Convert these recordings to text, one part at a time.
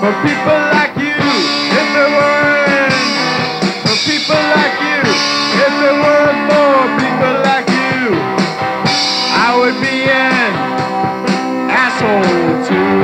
for people like you. If there weren't for people like you, if there weren't more people like you, I would be an asshole too.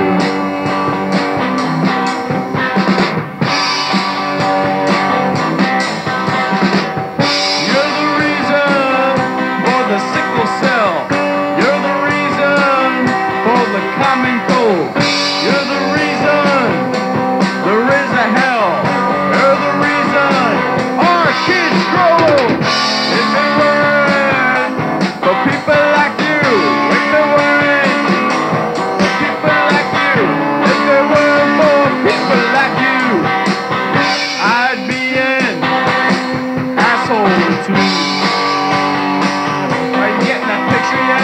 You're the reason for the sickle cell. You're the reason for the common cold. You're the reason there is a hell. You're the reason our kids grow old. If it weren't for people like you, if it weren't for people like you, if there were more people like you, I'd be an asshole too. Are you getting that picture yet?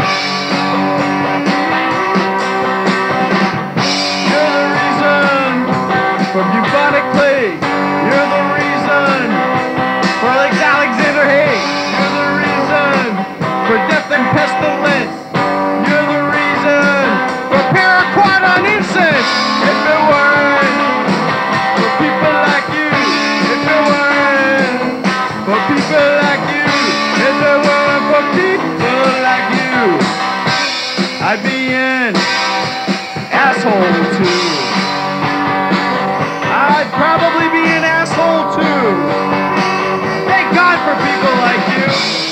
You're the reason for bubonic plague. You're the reason for Alexander Haig. You're the reason for death and pestilence. You're the reason for paraquat on incense. If it weren't for people like you, if it weren't for people like you, if it weren't for people like you, I'd be an asshole too. I'd probably be an asshole too. Thank God for people like you.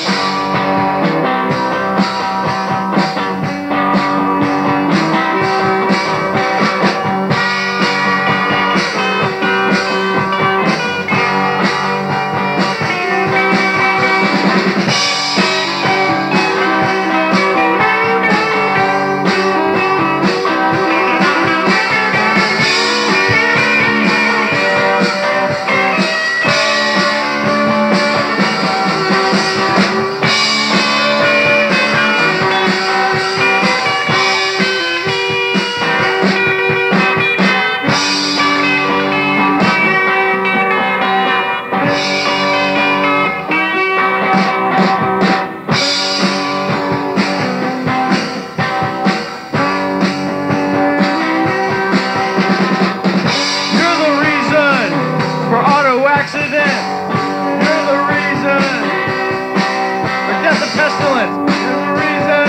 You're the reason for auto accidents. You're the reason for death and pestilence. You're the reason.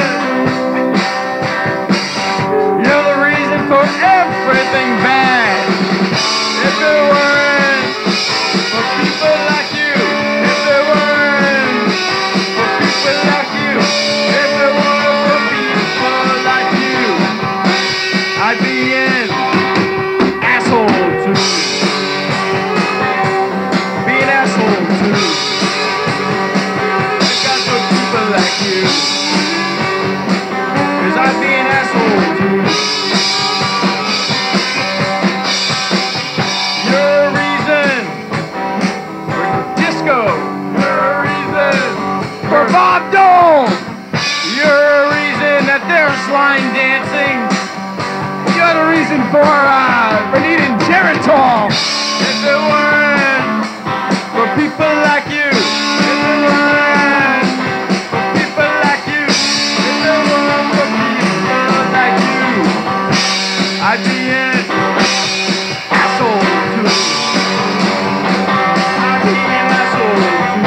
You're the reason for everything bad. If it weren't for people like you, if it weren't for people like you, if it weren't for people like you, I'd be an asshole too. Be an asshole too. I got no people like you. 'Cause I'd be an asshole too. You're a reason for disco. You're a reason for Bob Dole. You're a reason that there's line dancing. You're the reason for needing Geritol. If it weren't for people like you, if it weren't for people like you, if it weren't for people like you, I'd be an asshole too. I'd be an asshole too.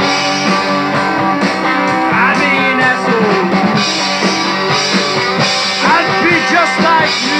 I'd be an asshole too. I'd be just like you.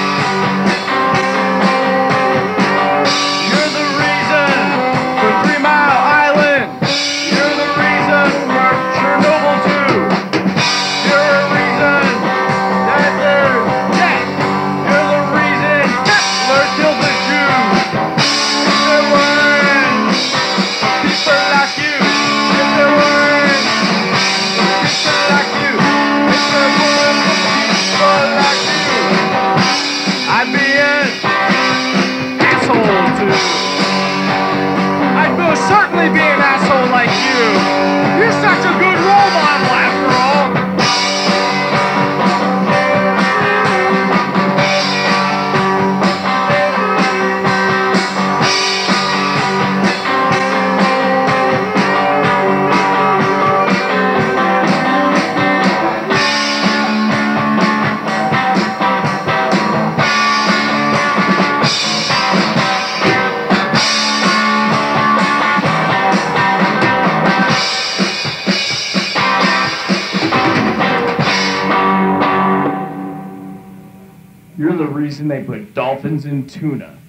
You're the reason for 3 Mile Island. You're the reason for Chernobyl too. You're the reason that there's death. You're the reason Hitler killed the Jews. If there weren't people like you, if there weren't people like you, if there weren't people like you, I'd be an asshole too. I'd most certainly be an asshole like you. You're such a good role model after all. the reason they put dolphins in tuna.